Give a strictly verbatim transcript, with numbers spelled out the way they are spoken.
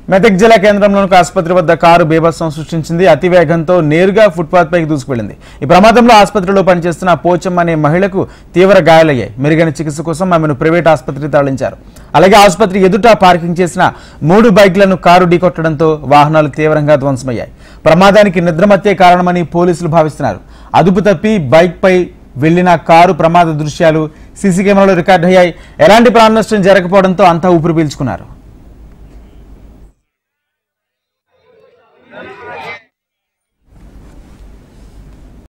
మెదక్ జిల్లా కేంద్రంలోని ఆసుపత్రి వద్ద కారు బీభత్సం సృష్టించింది. అతివేగంతో నేరుగా ఫుట్పాత్ పైకి దూసుకువెళ్లింది. ఈ ప్రమాదంలో ఆసుపత్రిలో పనిచేస్తున్న పోచమ్మ అనే మహిళకు తీవ్ర గాయాలయ్యాయి. మెరుగైన చికిత్స కోసం ఆమెను ప్రైవేట్ ఆసుపత్రికి తరలించారు. అలాగే ఆసుపత్రి ఎదుట పార్కింగ్ చేసిన మూడు బైక్లను కారు ఢీకొట్టడంతో వాహనాలు తీవ్రంగా ధ్వంసమయ్యాయి. ప్రమాదానికి నిద్రమత్తే కారణమని పోలీసులు భావిస్తున్నారు. అదుపు తప్పి బైక్ పై వెళ్లిన కారు ప్రమాద దృశ్యాలు సీసీ కెమెరాలో రికార్డు అయ్యాయి. ఎలాంటి ప్రాణ నష్టం జరగకపోవడంతో అంతా ఊపిరి పీల్చుకున్నారు.